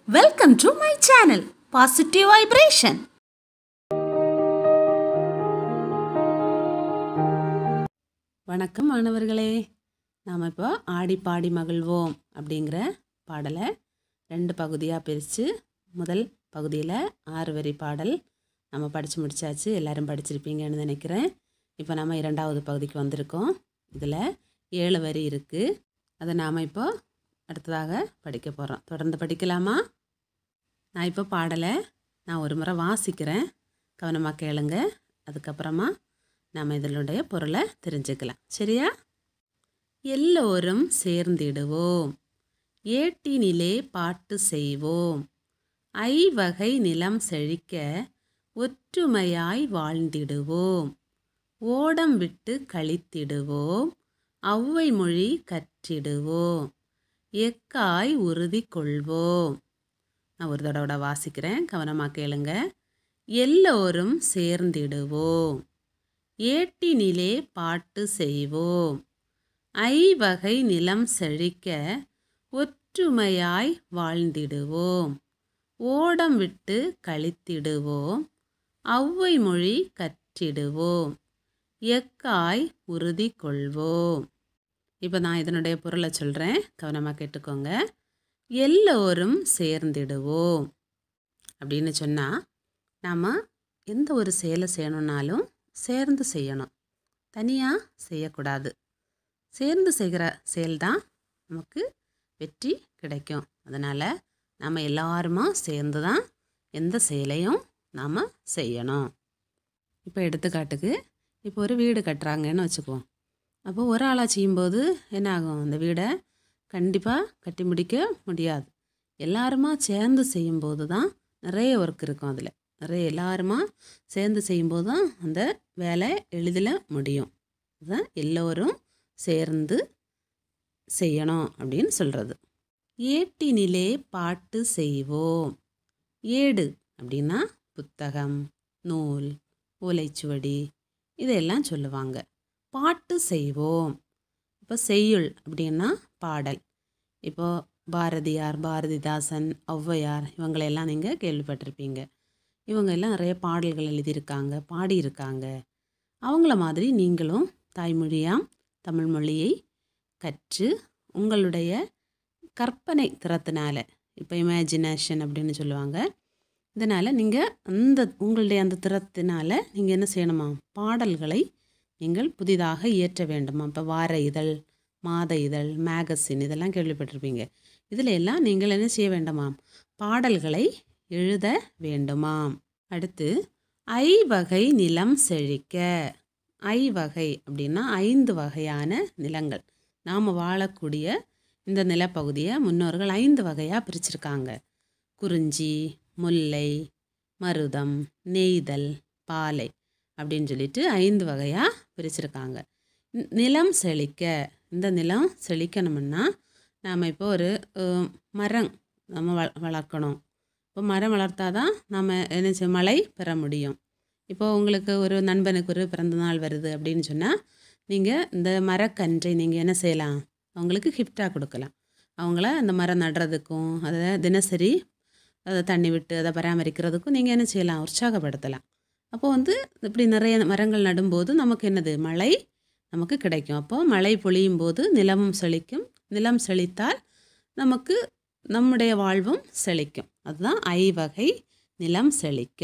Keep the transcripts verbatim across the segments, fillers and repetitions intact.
Welcome to my channel, Positive Vibration. வணக்கம் மாணவர்களே. நாம் இப்போ ஆடி பாடி மகிழ்வோம் அப்படிங்கிற பாடலை ரெண்டு பகுதியாக பிரித்து முதல் பகுதியில் ஆறு வரி பாடல் நம்ம படித்து முடித்தாச்சு. எல்லோரும் படிச்சிருப்பீங்கன்னு நினைக்கிறேன். இப்போ நம்ம இரண்டாவது பகுதிக்கு வந்திருக்கோம். இதில் ஏழு வரி இருக்குது. அதை நாம் இப்போ அடுத்ததாக படிக்க போகிறோம். தொடர்ந்து படிக்கலாமா? நான் இப்போ பாடலை நான் ஒரு முறை வாசிக்கிறேன், கவனமாக கேளுங்க. அதுக்கப்புறமா நாம் இதனுடைய பொருளை தெரிஞ்சுக்கலாம், சரியா? எல்லோரும் சேர்ந்திடுவோம், ஏட்டினிலே பாட்டு செய்வோம், ஐவகை நிலம் செழிக்க ஒற்றுமையாய் வாழ்ந்திடுவோம், ஓடம் விட்டு கழித்திடுவோம், ஔவை மொழி கற்றிடுவோம், எக்காய் உறுதி கொள்வோம். நான் ஒரு தடவை வாசிக்கிறேன், கவனமாக கேளுங்க. எல்லோரும் சேர்ந்திடுவோம், ஏட்டினிலே பாட்டு செய்வோம், ஐவகை நிலம் செழிக்க ஒற்றுமையாய் வாழ்ந்திடுவோம், ஓடம் விட்டு கழித்திடுவோம், ஔவை மொழி கற்றிடுவோம், எக்காய் உறுதி கொள்வோம். இப்போ நான் இதனுடைய பொருளை சொல்கிறேன், கவனமாக கேட்டுக்கோங்க. எல்லோரும் சேர்ந்திடுவோம் அப்படின்னு சொன்னால், நாம் எந்த ஒரு செயலை செய்யணுன்னாலும் சேர்ந்து செய்யணும், தனியாக செய்யக்கூடாது. சேர்ந்து செய்கிற செயல்தான் நமக்கு வெற்றி கிடைக்கும். அதனால் நாம் எல்லாருமா சேர்ந்து தான் எந்த செயலையும் நாம் செய்யணும். இப்போ எடுத்துக்காட்டுக்கு, இப்போ ஒரு வீடு கட்டுறாங்கன்னு வச்சுக்குவோம். அப்போ ஒரு ஆளாக செய்யும்போது என்ன ஆகும்? அந்த வீடை கண்டிப்பாக கட்டி முடிக்க முடியாது. எல்லாருமா சேர்ந்து செய்யும்போது தான் நிறைய ஒர்க் இருக்கும். அதில் நிறைய எல்லாருமா சேர்ந்து செய்யும்போது தான் அந்த வேலை எளிதில் முடியும். அதுதான் எல்லோரும் சேர்ந்து செய்யணும் அப்படின்னு சொல்கிறது. ஏட்டினிலே பாட்டு செய்வோம். ஏடு அப்படின்னா புத்தகம், நூல், ஓலைச்சுவடி இதெல்லாம் சொல்லுவாங்க. பாட்டு செய்வோம். இப்போ செய்யுள் அப்படின்னா பாடல். இப்போது பாரதியார், பாரதிதாசன், ஔவையார் இவங்களையெல்லாம் நீங்கள் கேள்விப்பட்டிருப்பீங்க. இவங்க எல்லாம் நிறைய பாடல்கள் எழுதியிருக்காங்க, பாடியிருக்காங்க. அவங்கள மாதிரி நீங்களும் தாய்மொழியாம் தமிழ் மொழியை கற்று உங்களுடைய கற்பனை திறத்தினால, இப்போ இமேஜினேஷன் அப்படின்னு சொல்லுவாங்க, இதனால் நீங்கள் அந்த உங்களுடைய அந்த திறத்தினால நீங்கள் என்ன செய்யணுமா? பாடல்களை நீங்கள் புதிதாக இயற்ற வேண்டுமா? இப்போ வார இதழ், மாத இதழ், மேகசின் இதெல்லாம் கேள்விப்பட்டிருப்பீங்க. இதில் எல்லாம் நீங்கள் என்ன செய்ய வேண்டுமாம்? பாடல்களை எழுத வேண்டுமாம். அடுத்து ஐவகை நிலம் செழிக்க. ஐவகை அப்படின்னா ஐந்து வகையான நிலங்கள். நாம் வாழக்கூடிய இந்த நிலப்பகுதியை முன்னோர்கள் ஐந்து வகையாக பிரிச்சிருக்காங்க. குறிஞ்சி, முல்லை, மருதம், நெய்தல், பாலை அப்படின்னு சொல்லிட்டு ஐந்து வகையாக பிரிச்சிருக்காங்க. நிலம் செழிக்க, இந்த நிலம் செழிக்கணும்னா நாம் இப்போ ஒரு மரம் நம்ம வ வளர்க்கணும். இப்போ மரம் வளர்த்தா தான் நம்ம என்ன செய்ய மழை பெற முடியும். இப்போது உங்களுக்கு ஒரு நண்பனுக்கு ஒரு பிறந்தநாள் வருது அப்படின்னு சொன்னால், நீங்கள் இந்த மரக்கன்றை நீங்கள் என்ன செய்யலாம்? அவங்களுக்கு கிஃப்டாக கொடுக்கலாம். அவங்கள அந்த மரம் நடுறதுக்கும் அதை தினசரி அதை தண்ணி விட்டு அதை பராமரிக்கிறதுக்கும் நீங்கள் என்ன செய்யலாம்? உற்சாகப்படுத்தலாம். அப்போது வந்து இப்படி நிறைய மரங்கள் நடும்போது நமக்கு என்னது? மழை நமக்கு கிடைக்கும். அப்போது மழை பொழியும் போது நிலமும் செழிக்கும். நிலம் செழித்தால் நமக்கு நம்முடைய வாழ்வும் செழிக்கும். அதுதான் ஐவகை நிலம் செழிக்க.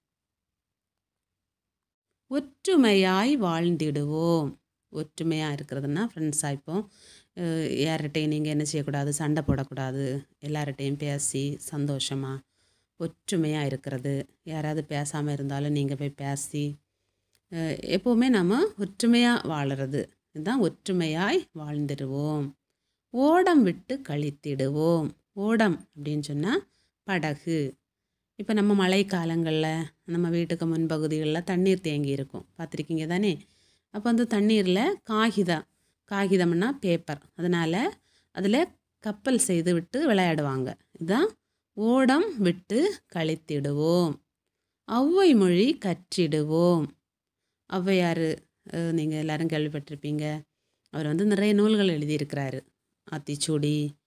ஒற்றுமையாய் வாழ்ந்திடுவோம். ஒற்றுமையாக இருக்கிறதுனா ஃப்ரெண்ட்ஸாக, இப்போ யார்கிட்டையும் நீங்கள் என்ன செய்யக்கூடாது? சண்டை போடக்கூடாது. எல்லார்கிட்டையும் பேசி சந்தோஷமாக ஒற்றுமையாக இருக்கிறது. யாராவது பேசாமல் இருந்தாலும் நீங்கள் போய் பேசி எப்போவுமே நம்ம ஒற்றுமையாக வாழுறது. இதுதான் ஒற்றுமையாய் வாழ்ந்துடுவோம். ஓடம் விட்டு கழித்திடுவோம். ஓடம் அப்படின்னு சொன்னால் படகு. இப்போ நம்ம மழை காலங்களில் நம்ம வீட்டுக்கு முன்பகுதிகளில் தண்ணீர் தேங்கி இருக்கும், பார்த்துருக்கீங்க தானே? அப்போ அந்த தண்ணீரில் காகிதம், காகிதம்னா பேப்பர், அதனால் அதில் கப்பல் செய்து விட்டு விளையாடுவாங்க. இதுதான் ஓடம் விட்டு கழித்திடுவோம். ஔவை மொழி கற்றிடுவோம். ஔவையார் நீங்கள் எல்லோரும் கேள்விப்பட்டிருப்பீங்க. அவர் வந்து நிறைய நூல்கள் எழுதியிருக்கிறாரு. ஆத்திச்சூடி,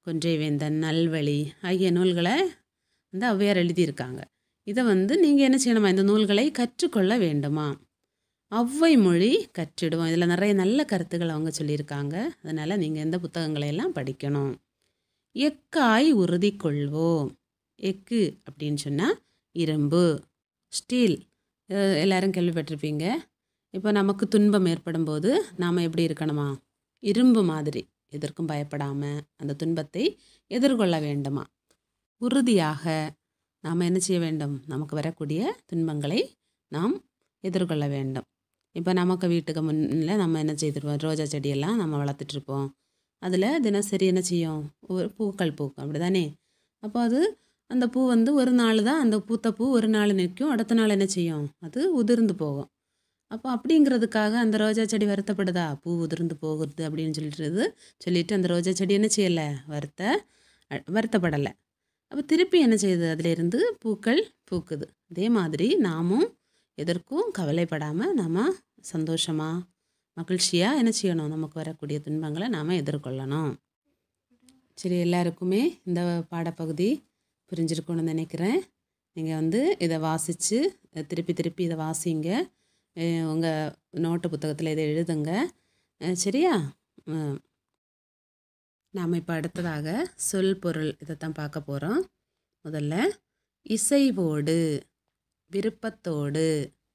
கொன்றை வேந்தன், நல்வழி ஆகிய நூல்களை வந்து ஔவையார் எழுதியிருக்காங்க. இதை வந்து நீங்கள் என்ன செய்யணுமா, இந்த நூல்களை கற்றுக்கொள்ள வேண்டுமா. ஔவை மொழி கற்றிடுவோம். இதில் நிறைய நல்ல கருத்துக்கள் அவங்க சொல்லியிருக்காங்க. அதனால் நீங்கள் இந்த புத்தகங்களை எல்லாம் படிக்கணும். எக்காய் உறுதி கொள்வோம். எக்கு அப்படின்னு சொன்னால் இரும்பு, ஸ்டீல். எல்லாரும் கேள்விப்பட்டிருப்பீங்க. இப்போ நமக்கு துன்பம் ஏற்படும் போது நாம் எப்படி இருக்கணுமா, இரும்பு மாதிரி எதற்கும் பயப்படாமல் அந்த துன்பத்தை எதிர்கொள்ள வேண்டுமா. உறுதியாக நாம் என்ன செய்ய வேண்டும், நமக்கு வரக்கூடிய துன்பங்களை நாம் எதிர்கொள்ள வேண்டும். இப்போ நமக்கு வீட்டுக்கு முன்னில் நம்ம என்ன செய்திருப்போம், ரோஜா செடியெல்லாம் நம்ம வளர்த்துட்ருப்போம். அதில் தினசரி என்ன செய்யும், ஒரு பூக்கள் பூக்கும், அப்படி தானே. அப்போ அது அந்த பூ வந்து ஒரு நாள் தான், அந்த பூத்த பூ ஒரு நாள் நிற்கும், அடுத்த நாள் என்ன செய்யும், அது உதிர்ந்து போகும். அப்போ அப்படிங்கிறதுக்காக அந்த ரோஜா செடி வருத்தப்படுதா, பூ உதிர்ந்து போகுது அப்படின்னு சொல்லிட்டு சொல்லிட்டு அந்த ரோஜா செடி என்ன செய்யலை, வருத்த வருத்தப்படலை. அப்போ திருப்பி என்ன செய்யுது, அதிலிருந்து பூக்கள் பூக்குது. அதே மாதிரி நாமும் எதற்கும் கவலைப்படாமல் நாம் சந்தோஷமாக மகிழ்ச்சியாக என்ன செய்யணும், நமக்கு வரக்கூடிய துன்பங்களை நாம் எதிர்கொள்ளணும். சரி, எல்லாருக்குமே இந்த பாடப்பகுதி புரிஞ்சிருக்குன்னு நினைக்கிறேன். நீங்கள் வந்து இதை வாசித்து திருப்பி திருப்பி இதை வாசிங்க. உங்கள் நோட்டு புத்தகத்தில் இதை எழுதுங்க. சரியா? நாம் இப்போ அடுத்ததாக சொல் பொருள் இதைத்தான் பார்க்க போகிறோம். முதல்ல இசைவோடு, விருப்பத்தோடு,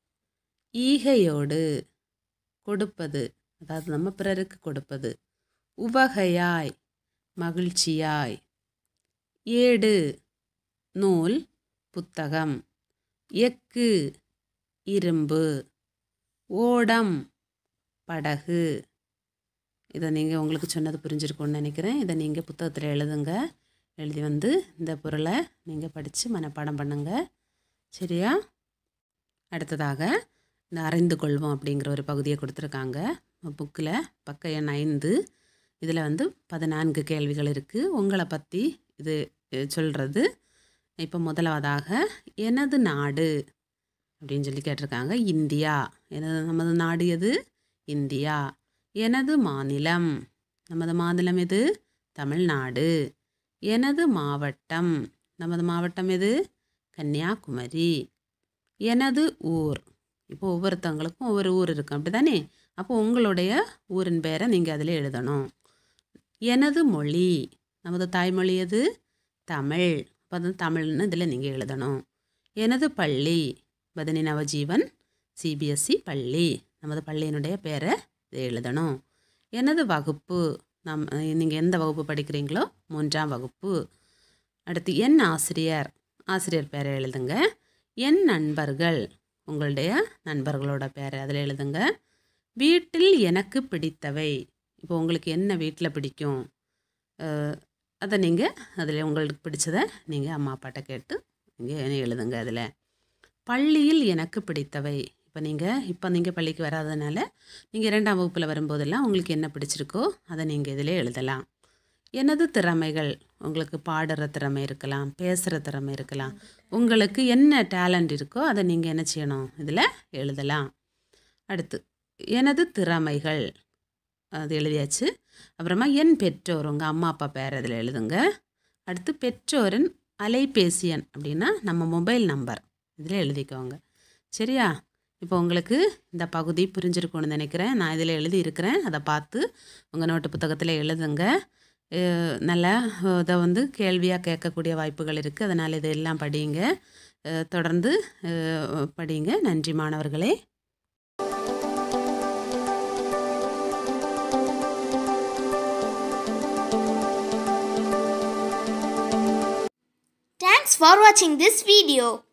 ஈகையோடு, கொடுப்பது, அதாவது நம்ம பிறருக்கு கொடுப்பது, உவகையாய், மகிழ்ச்சியாய், ஏடு, நூல், புத்தகம், எக்கு, இரும்பு, ஓடம், படகு. இதை நீங்கள் உங்களுக்கு சொன்னது புரிஞ்சிருக்கும்னு நினைக்கிறேன். இதை நீங்கள் புத்தகத்தில் எழுதுங்க. எழுதி வந்து இந்த பொருளை நீங்கள் படித்து மனப்பாடம் பண்ணுங்க. சரியா? அடுத்ததாக இந்த அறிந்து கொள்வோம் அப்படிங்கிற ஒரு பகுதியை கொடுத்துருக்காங்க புக்கில், பக்க எண் ஐந்து. இதில் வந்து பதினான்கு கேள்விகள் இருக்குது. உங்களை பற்றி இது சொல்கிறது. இப்போ முதலாவதாக எனது நாடு அப்படின்னு சொல்லி கேட்டிருக்காங்க. இந்தியா. எனது நமது நாடு எது? இந்தியா. எனது மாநிலம், நமது மாநிலம் எது? தமிழ்நாடு. எனது மாவட்டம், நமது மாவட்டம் எது? கன்னியாகுமரி. எனது ஊர், இப்போ ஒவ்வொருத்தவங்களுக்கும் ஒவ்வொரு ஊர் இருக்கும், அப்படி தானே. அப்போ உங்களுடைய ஊரின் பேரை நீங்கள் அதில் எழுதணும். எனது மொழி, நமது தாய்மொழி எது? தமிழ். அப்போ அது தமிழ்னு இதில் நீங்கள் எழுதணும். எனது பள்ளி, பதனி நவஜீவன் சிபிஎஸ்சி பள்ளி, நமது பள்ளியினுடைய பேரை இதை எழுதணும். எனது வகுப்பு, நம் நீங்கள் எந்த வகுப்பு படிக்கிறீங்களோ மூன்றாம் வகுப்பு. அடுத்து என் ஆசிரியர், ஆசிரியர் பேரை எழுதுங்க. என் நண்பர்கள், உங்களுடைய நண்பர்களோட பேரை அதில் எழுதுங்க. வீட்டில் எனக்கு பிடித்தவை, இப்போ உங்களுக்கு என்ன வீட்டில் பிடிக்கும் அதை நீங்கள் அதில் உங்களுக்கு பிடிச்சதை நீங்கள் அம்மா அப்பாட்ட கேட்டு நீங்கள் எழுதுங்க அதில். பள்ளியில் எனக்கு பிடித்தவை, இப்போ நீங்கள் இப்போ நீங்கள் பள்ளிக்கு வராதனால நீங்கள் இரண்டாம் வகுப்பில் வரும்போதெல்லாம் உங்களுக்கு என்ன பிடிச்சிருக்கோ அதை நீங்கள் இதில் எழுதலாம். எனது திறமைகள், உங்களுக்கு பாடுற திறமை இருக்கலாம், பேசுகிற திறமை இருக்கலாம், உங்களுக்கு என்ன டேலண்ட் இருக்கோ அதை நீங்கள் என்ன செய்யணும், இதில் எழுதலாம். அடுத்து எனது திறமைகள், அது எழுதியாச்சு. அப்புறமா என் பெற்றோர், உங்கள் அம்மா அப்பா பேர் அதில் எழுதுங்க. அடுத்து பெற்றோரின் அலைபேசி எண் அப்படின்னா நம்ம மொபைல் நம்பர் இதில் எழுதிக்கோங்க. சரியா? இப்போ உங்களுக்கு இந்த பகுதி புரிஞ்சிருக்கும்னு நினைக்கிறேன். நான் இதில் எழுதி இருக்கிறேன், அதை பார்த்து உங்கள் நோட்டு புத்தகத்தில் எழுதுங்க. நல்லா இதை வந்து கேள்வியாக கேட்கக்கூடிய வாய்ப்புகள் இருக்குது. அதனால் இதெல்லாம் படிங்க, தொடர்ந்து படிங்க. நன்றி மாணவர்களே. Thanks for watching this video.